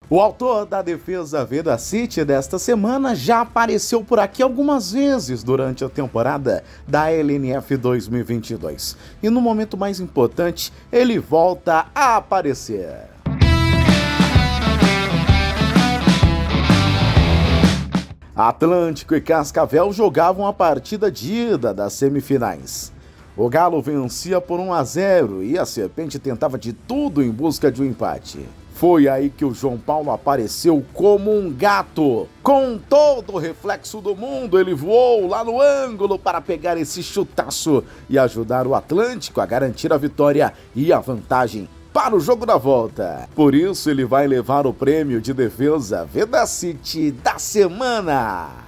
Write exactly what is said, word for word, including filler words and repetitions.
O autor da defesa Vedacity desta semana já apareceu por aqui algumas vezes durante a temporada da L N F dois mil e vinte e dois. E no momento mais importante, ele volta a aparecer. Atlântico e Cascavel jogavam a partida de ida das semifinais. O Galo vencia por um a zero e a Serpente tentava de tudo em busca de um empate. Foi aí que o João Paulo apareceu como um gato. Com todo o reflexo do mundo, ele voou lá no ângulo para pegar esse chutaço e ajudar o Atlântico a garantir a vitória e a vantagem para o jogo da volta. Por isso ele vai levar o prêmio de defesa Vedacity da semana.